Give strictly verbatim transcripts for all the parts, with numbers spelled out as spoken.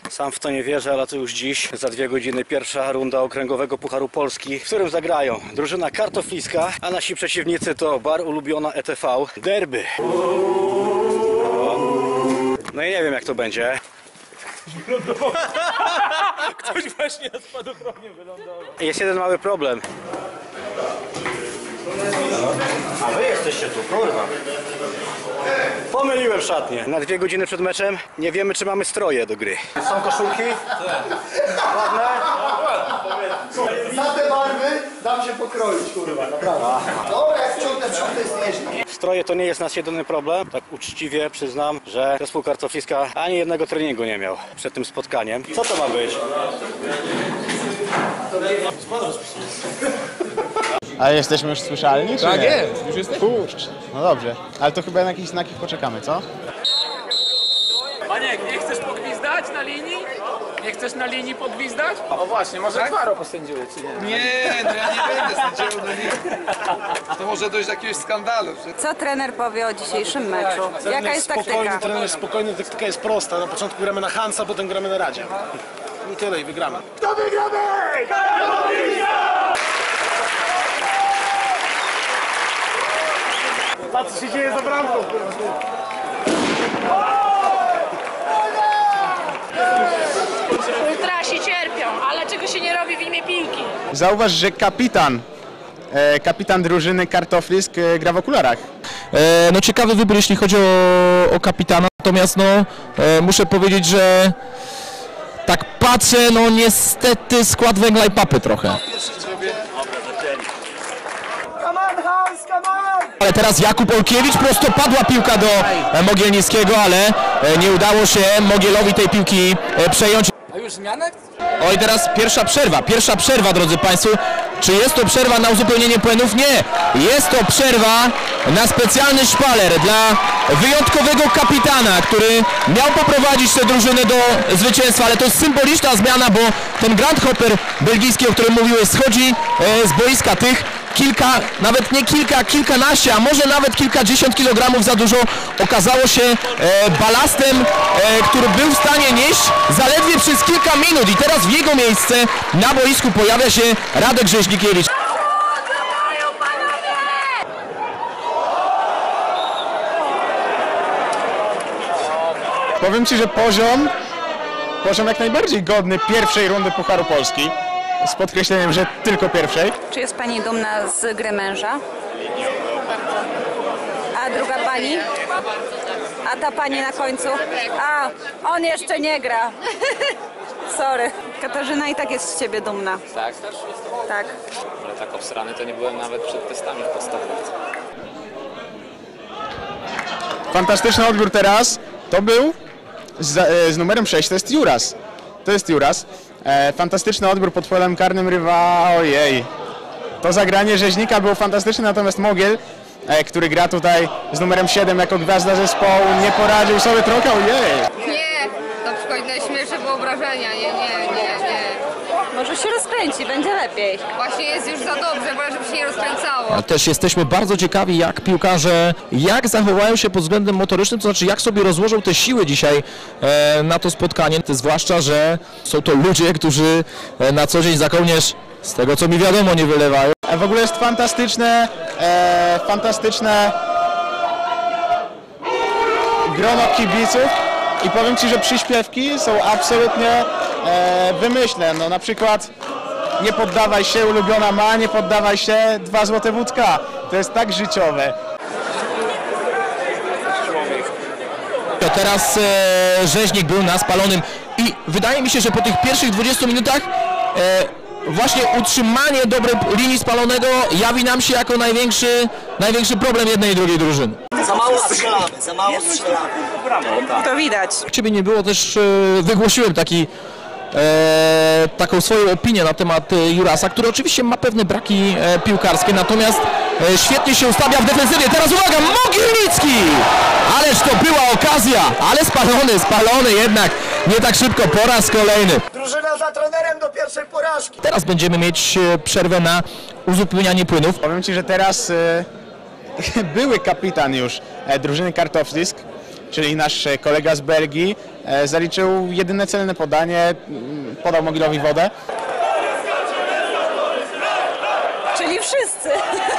Sam w to nie wierzę, ale to już dziś, za dwie godziny, pierwsza runda okręgowego Pucharu Polski, w którym zagrają drużyna kartofliska, a nasi przeciwnicy to Bar Ulubiona E T V Derby. No i nie wiem, jak to będzie. Ktoś właśnie na spadochronie wylądował. Jest jeden mały problem. A wy jesteście tu, kurwa. Pomyliłem szatnię. Na dwie godziny przed meczem nie wiemy, czy mamy stroje do gry. Są koszulki? Ładne? Za te barwy dam się pokroić, kurwa, naprawdę. Dobra, jak sprzątę, sprzątę jest nieźle. Stroje to nie jest nasz jedyny problem. Tak uczciwie przyznam, że zespół kartofliska ani jednego treningu nie miał przed tym spotkaniem. Co to ma być? Ale jesteśmy już słyszalni, czy Tak nie? jest, już jesteśmy. Kurczę, no dobrze. Ale to chyba na jakichś znakach poczekamy, co? Maniek, nie chcesz pogwizdać na linii? Nie chcesz na linii podgwizdać? O właśnie, może Kwaro posędziuje, czy nie? Nie, no ja nie będę sędzią, no nie. To może dojść do jakiegoś skandalu. Co trener powie o dzisiejszym meczu? Jaka jest taktyka? Spokojny, trener spokojny, taktyka jest prosta. Na początku gramy na Hansa, potem gramy na Radzie. I tyle, i wygramy. To wygramy! Patrz, co się dzieje za bramką. Ultrasi cierpią, ale czego się nie robi w imię piłki? Zauważ, że kapitan, e, kapitan drużyny Kartoflisk e, gra w okularach. E, no ciekawy wybór, jeśli chodzi o, o kapitana, natomiast no e, muszę powiedzieć, że tak patrzę, no niestety skład węgla i papy trochę. Ale teraz Jakub Olkiewicz, prosto padła piłka do e, Mogielnickiego, ale e, nie udało się Mogielowi tej piłki e, przejąć. A już zmianę? Oj, teraz pierwsza przerwa, pierwsza przerwa, drodzy Państwo. Czy jest to przerwa na uzupełnienie płynów? Nie! Jest to przerwa na specjalny szpaler dla wyjątkowego kapitana, który miał poprowadzić tę drużynę do zwycięstwa, ale to jest symboliczna zmiana, bo ten Grand Hopper belgijski, o którym mówiłem, schodzi e, z boiska. Tych kilka, nawet nie kilka, kilkanaście, a może nawet kilkadziesiąt kilogramów za dużo okazało się e, balastem, e, który był w stanie nieść zaledwie przez kilka minut i teraz w jego miejsce na boisku pojawia się Radek Rzeźnikiewicz. Powiem Ci, że poziom, poziom jak najbardziej godny pierwszej rundy Pucharu Polski. Z podkreśleniem, że tylko pierwszej. Czy jest Pani dumna z gry męża? A druga Pani? A ta Pani na końcu? A, on jeszcze nie gra. Sorry. Katarzyna i tak jest z Ciebie dumna. Tak? Tak. Ale tak obsrany to nie byłem nawet przed testami w podstawówce. Fantastyczny odbiór teraz. To był z, z numerem sześć, to jest Juras. To jest Juras. E, fantastyczny odbiór pod polem karnym rywa, ojej. To zagranie Rzeźnika było fantastyczne, natomiast Mogiel, e, który gra tutaj z numerem siedem jako gwiazda zespołu, nie poradził sobie trochę, ojej. Nie, na przykład najśmielsze wyobrażenia, nie, nie, nie, nie. Może się rozkręci, będzie lepiej. Właśnie jest już za dobrze, bo żeby się nie rozkręcało. Też jesteśmy bardzo ciekawi, jak piłkarze, jak zachowają się pod względem motorycznym, to znaczy jak sobie rozłożą te siły dzisiaj e, na to spotkanie, zwłaszcza, że są to ludzie, którzy e, na co dzień za kołnierz, z tego co mi wiadomo, nie wylewają. E, w ogóle jest fantastyczne, e, fantastyczne grono kibiców i powiem Ci, że przyśpiewki są absolutnie e, wymyślne. No na przykład nie poddawaj się, ulubiona ma, nie poddawaj się, dwa złote wódka. To jest tak życiowe. Teraz e, Rzeźnik był na spalonym i wydaje mi się, że po tych pierwszych dwudziestu minutach e, właśnie utrzymanie dobrej linii spalonego jawi nam się jako największy, największy problem jednej i drugiej drużyny. Za mało strzelamy, za mało strzelamy. To widać. Ciebie nie było, też e, wygłosiłem taki E, taką swoją opinię na temat e, Jurasa, który oczywiście ma pewne braki e, piłkarskie, natomiast e, świetnie się ustawia w defensywie. Teraz uwaga, Mogielnicki! Ależ to była okazja, ale spalony, spalony jednak, nie tak szybko po raz kolejny. Drużyna za trenerem do pierwszej porażki. Teraz będziemy mieć e, przerwę na uzupełnianie płynów. Powiem Ci, że teraz e, były kapitan już e, drużyny Kartoflisk czyli nasz kolega z Belgii, e, zaliczył jedyne celne podanie, podał Mogilowi wodę. Czyli wszyscy.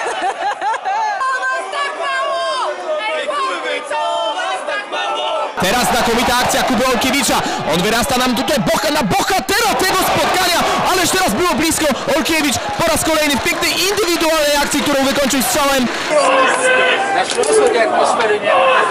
Teraz znakomita akcja Kuby Olkiewicza. On wyrasta nam tutaj boha na bohatera tego spotkania, ależ teraz było blisko. Olkiewicz po raz kolejny w pięknej indywidualnej akcji, którą wykończył strzałem. Na środku tej atmosfery nie ma.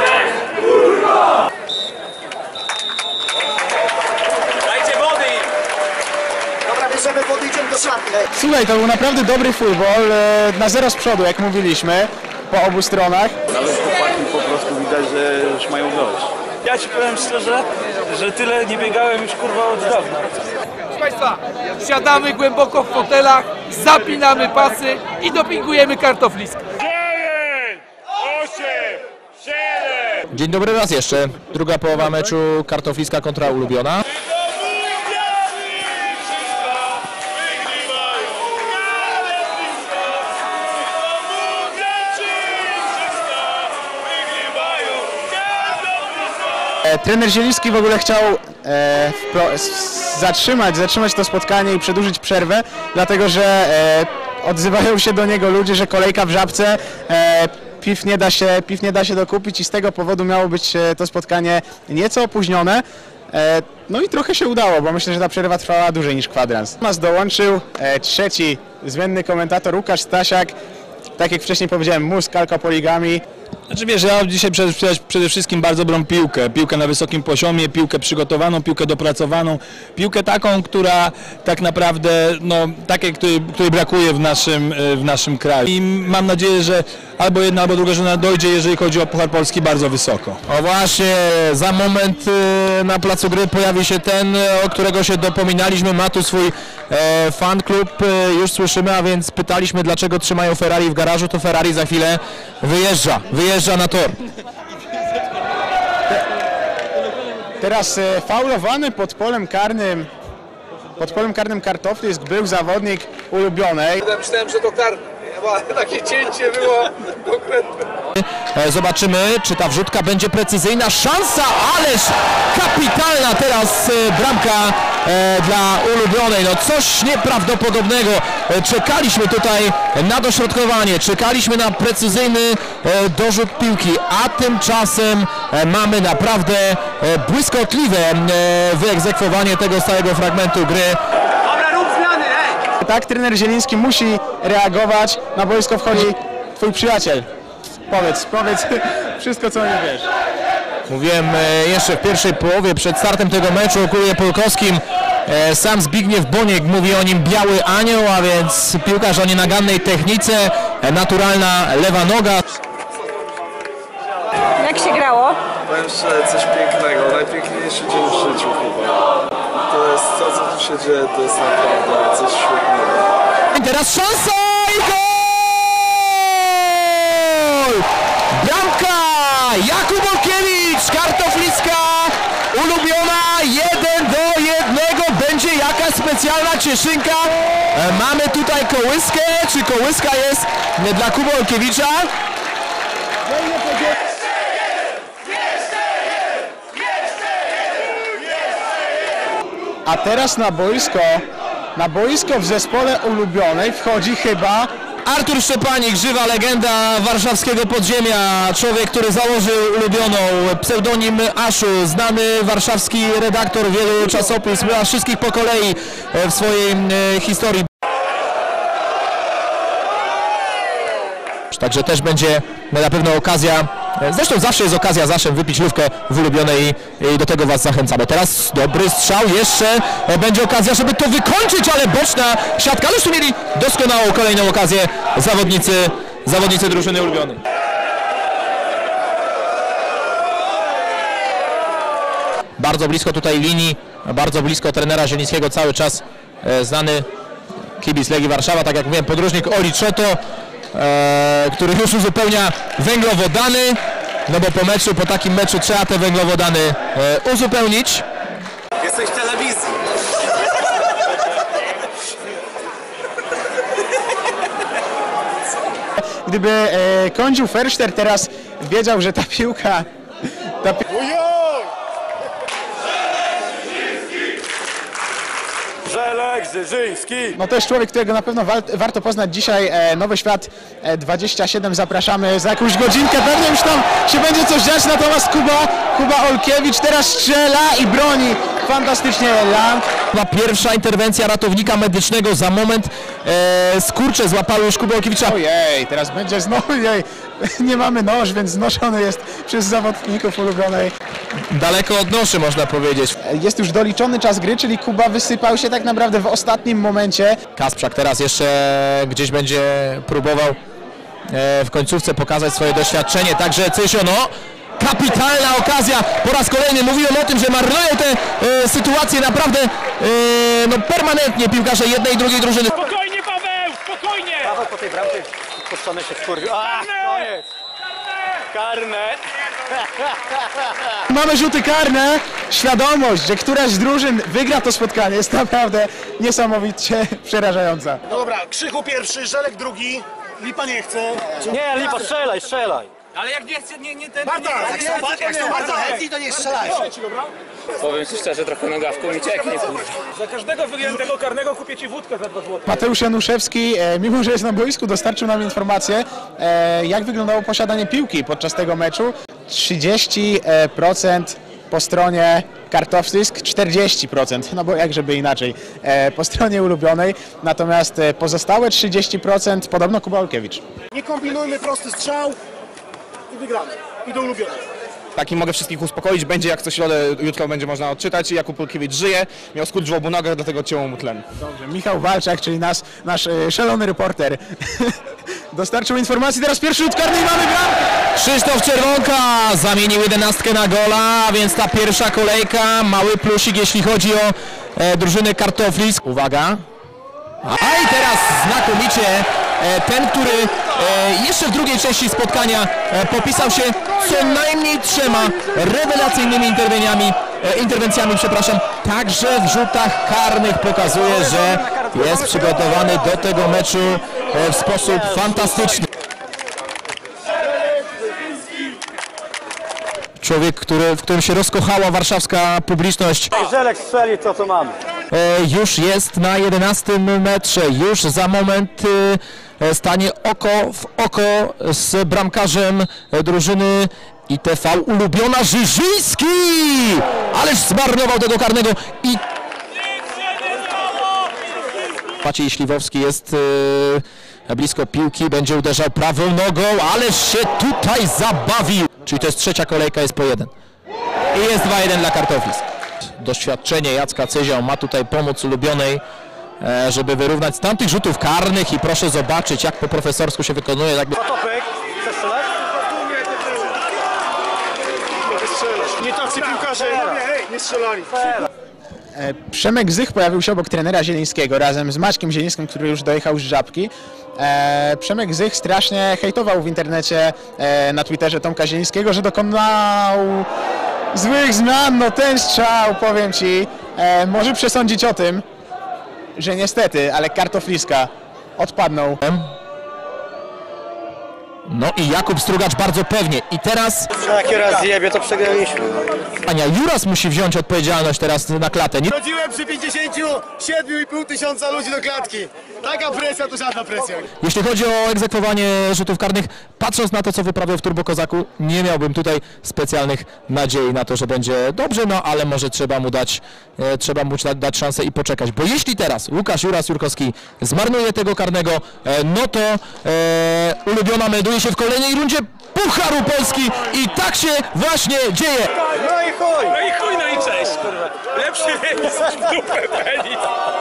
Dajcie wody! Dobra, bierzemy wody, idziemy do szatni. Słuchaj, to był naprawdę dobry futbol, e, na zero z przodu, jak mówiliśmy, po obu stronach. Nawet chłopaki po prostu widać, że już mają dość. Ja ci powiem szczerze, że tyle nie biegałem już kurwa od dawna. Proszę Państwa, siadamy głęboko w fotelach, zapinamy pasy i dopingujemy kartofliska. Dzień dobry raz jeszcze. Druga połowa meczu Kartofliska kontra Ulubiona. Trener Zieliński w ogóle chciał e, wpro, s, zatrzymać, zatrzymać to spotkanie i przedłużyć przerwę, dlatego że e, odzywają się do niego ludzie, że kolejka w Żabce, e, piw, nie da się, piw nie da się dokupić i z tego powodu miało być e, to spotkanie nieco opóźnione. E, no i trochę się udało, bo myślę, że ta przerwa trwała dłużej niż kwadrans. Nas dołączył e, trzeci zmienny komentator Łukasz Stasiak, tak jak wcześniej powiedziałem, mózg alkopoligami. Znaczy wiesz, ja dzisiaj przede, przede wszystkim bardzo brą piłkę, piłkę na wysokim poziomie, piłkę przygotowaną, piłkę dopracowaną, piłkę taką, która tak naprawdę, no, takiej, której, której brakuje w naszym, w naszym kraju. I mam nadzieję, że albo jedna, albo druga żona dojdzie, jeżeli chodzi o Puchar Polski, bardzo wysoko. O właśnie, za moment na placu gry pojawi się ten, o którego się dopominaliśmy, ma tu swój e, fan klub, e, już słyszymy, a więc pytaliśmy, dlaczego trzymają Ferrari w garażu, to Ferrari za chwilę wyjeżdża, wyjeżdża na tor. Teraz e, faulowany pod polem karnym, pod polem karnym Kartoflisk był zawodnik Ulubionej. Ja myślałem, że to karne. Takie cięcie było konkretne. Zobaczymy, czy ta wrzutka będzie precyzyjna. Szansa, ależ kapitalna teraz bramka dla Ulubionej. No coś nieprawdopodobnego. Czekaliśmy tutaj na dośrodkowanie, czekaliśmy na precyzyjny dorzut piłki, a tymczasem mamy naprawdę błyskotliwe wyegzekwowanie tego stałego fragmentu gry. Tak, trener Zieliński musi reagować, na boisko wchodzi twój przyjaciel. Powiedz, powiedz wszystko, co o nim wiesz. Mówiłem jeszcze w pierwszej połowie, przed startem tego meczu o klubie polkowskim, sam Zbigniew Boniek mówi o nim biały anioł, a więc piłkarz o nienagannej technice, naturalna lewa noga. Jak się grało? Powiem szczerze, coś pięknego, najpiękniejszy dzień w życiu chyba. To jest to, co tu się dzieje, to jest naprawdę coś świetnego. I teraz szansa i gol! Bramka! Jakub Olkiewicz, Kartofliska, Ulubiona, jeden do jednego. Będzie jakaś specjalna cieszynka. Mamy tutaj kołyskę, czy kołyska jest dla Kuby Olkiewicza? A teraz na boisko, na boisko w zespole Ulubionej wchodzi chyba Artur Szczepanik, żywa legenda warszawskiego podziemia, człowiek, który założył Ulubioną, pseudonim Aszu, znany warszawski redaktor wielu czasopism, a wszystkich po kolei w swojej historii. Także też będzie na pewno okazja, zresztą zawsze jest okazja zawsze wypić lówkę w Ulubionej i do tego Was zachęcamy. Teraz dobry strzał, jeszcze będzie okazja, żeby to wykończyć, ale boczna siatka, ależ tu mieli doskonałą kolejną okazję zawodnicy, zawodnicy drużyny Ulubionej. Bardzo blisko tutaj linii, bardzo blisko trenera Zielińskiego cały czas znany kibic Legii Warszawa, tak jak mówiłem, podróżnik Oli Czoto, E, który już uzupełnia węglowodany, no bo po meczu, po takim meczu trzeba te węglowodany e, uzupełnić. Jesteś w telewizji. Gdyby e, Kądziu Ferszter teraz wiedział, że ta piłka... Ta pi Brzeżyński! No to jest człowiek, którego na pewno wa- warto poznać dzisiaj. E, Nowy Świat e, dwadzieścia siedem, zapraszamy za jakąś godzinkę. Pewnie już tam się będzie coś dziać, natomiast Kuba, Kuba Olkiewicz teraz strzela i broni fantastycznie Lang. Była pierwsza interwencja ratownika medycznego. Za moment e, skurcze złapały już Kubę Olkiewicza. Ojej, teraz będzie znowu, jej, nie mamy noż, więc znoszony jest przez zawodników ulubionej. Daleko od noszy, można powiedzieć. Jest już doliczony czas gry, czyli Kuba wysypał się tak naprawdę w ostatnim momencie. Kasprzak teraz jeszcze gdzieś będzie próbował e, w końcówce pokazać swoje doświadczenie. Także Cysio, no, kapitalna okazja. Po raz kolejny mówiłem o tym, że marnują te e, sytuacje naprawdę e, no, permanentnie piłkarze jednej i drugiej drużyny. Spokojnie, Paweł, spokojnie! Paweł po tej bramce puszczony się wkurwił. A, koniec! Karne! Mamy rzuty karne. Świadomość, że któraś z drużyn wygra to spotkanie, jest naprawdę niesamowicie przerażająca. Dobra, Krzychu pierwszy, Żelek drugi, Lipa nie chce. Nie, Lipa, strzelaj, strzelaj! Ale jak nie chce, nie, nie ten... Marta, jak są, ba- jak są bardzo chętni, to niech strzelają. Powiem ci szczerze, trochę nogawką mi cieknie, kurwa. Za każdego wyjętego karnego kupię ci wódkę za dwa złote. Mateusz Januszewski, e, mimo że jest na boisku, dostarczył nam informację, e, jak wyglądało posiadanie piłki podczas tego meczu. trzydzieści procent po stronie Kartoflisk, czterdzieści procent, no bo jak żeby inaczej, e, po stronie ulubionej. Natomiast e, pozostałe trzydzieści procent podobno Kuba Olkiewicz. Nie kombinujmy, prosty strzał i wygramy. I do ulubionej. Taki mogę wszystkich uspokoić, będzie jak co środę, jutro będzie można odczytać. Jakub Olkiewicz żyje, miał skurcz w obu nogach, dlatego odcięło mu tlen. Dobrze, Michał Walczak, czyli nas, nasz e, szalony reporter, dostarczył informacji. Teraz pierwszy rzut karny i mamy bramkę! Krzysztof Czerwonka zamienił jedenastkę na gola, a więc ta pierwsza kolejka, mały plusik jeśli chodzi o e, drużynę Kartoflisk. Uwaga. A i teraz znakomicie e, ten, który e, jeszcze w drugiej części spotkania e, popisał się co najmniej trzema rewelacyjnymi interwencjami, e, interwencjami, przepraszam, także w rzutach karnych pokazuje, że jest przygotowany do tego meczu e, w sposób fantastyczny. Człowiek, który, w którym się rozkochała warszawska publiczność. Żelek strzeli to, co mamy. E, już jest na jedenastym metrze, już za moment e, stanie oko w oko z bramkarzem e, drużyny I T V ulubiona Żyżyński! Ależ zmarnował tego karnego i Maciej Śliwowski jest e, blisko piłki, będzie uderzał prawą nogą, ależ się tutaj zabawił. Czyli to jest trzecia kolejka, jest po jeden. I jest dwa jeden dla Kartoflisk. Doświadczenie Jacka Cyzia ma tutaj pomóc ulubionej, e, żeby wyrównać z tamtych rzutów karnych i proszę zobaczyć, jak po profesorsku się wykonuje. Jakby... Patopek, chcesz strzelać? Nie tacy piłkarze, nie strzelali. E, Przemek Zych pojawił się obok trenera Zielińskiego razem z Maćkiem Zielińskim, który już dojechał z Żabki. E, Przemek Zych strasznie hejtował w internecie, e, na Twitterze Tomka Zielińskiego, że dokonał złych zmian. No ten strzał, powiem Ci, e, może przesądzić o tym, że niestety, ale Kartofliska odpadną. No i Jakub Strugacz bardzo pewnie. I teraz... Jak raz zjebie, to przegraliśmy. Ania, Juras musi wziąć odpowiedzialność teraz na klatę. Nie... Chodziłem przy pięćdziesięciu siedmiu i pół tysiąca ludzi do klatki. Taka presja to żadna presja. Jeśli chodzi o egzekwowanie rzutów karnych, patrząc na to, co wyprawiał w Turbo Kozaku, nie miałbym tutaj specjalnych nadziei na to, że będzie dobrze, no ale może trzeba mu dać, e, trzeba mu dać, dać szansę i poczekać, bo jeśli teraz Łukasz Juras-Jurkowski zmarnuje tego karnego, e, no to e, ulubiona melduje się w kolejnej rundzie Pucharu Polski i tak się właśnie dzieje. No i chuj! No i chuj, no i cześć, kurwa. Lepszy remis w dupę peli.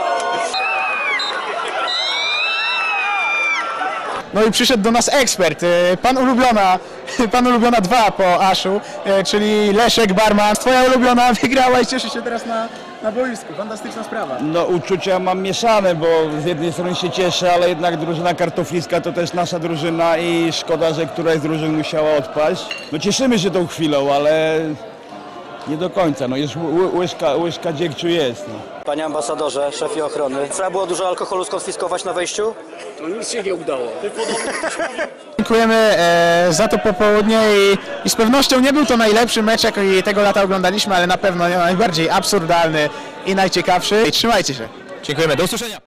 No i przyszedł do nas ekspert, e, pan ulubiona, pan ulubiona dwa po Aszu, e, czyli Leszek Barman. Twoja ulubiona wygrała i cieszy się teraz na, na boisku. Fantastyczna sprawa. No uczucia mam mieszane, bo z jednej strony się cieszę, ale jednak drużyna Kartofliska to też nasza drużyna i szkoda, że któraś z drużyn musiała odpaść. No cieszymy się tą chwilą, ale nie do końca, no jest ły- łyżka, łyżka dziegciu jest. No. Panie ambasadorze, szefie ochrony, trzeba było dużo alkoholu skonfiskować na wejściu? To nic się nie udało. Dziękujemy e, za to popołudnie i, i z pewnością nie był to najlepszy mecz, jaki tego lata oglądaliśmy, ale na pewno najbardziej absurdalny i najciekawszy. I trzymajcie się. Dziękujemy, do usłyszenia.